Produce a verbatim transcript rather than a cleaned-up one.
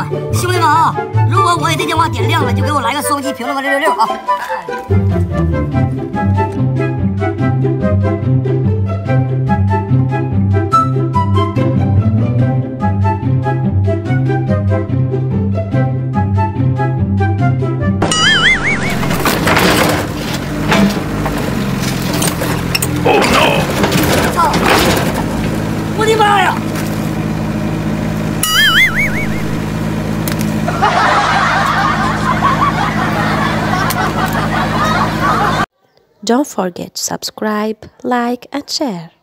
兄弟们啊，如果我给这电话点亮了，就给我来个双击评论个六六六啊！ Oh no！ 操！我的妈呀！ Don't forget to subscribe, like and share.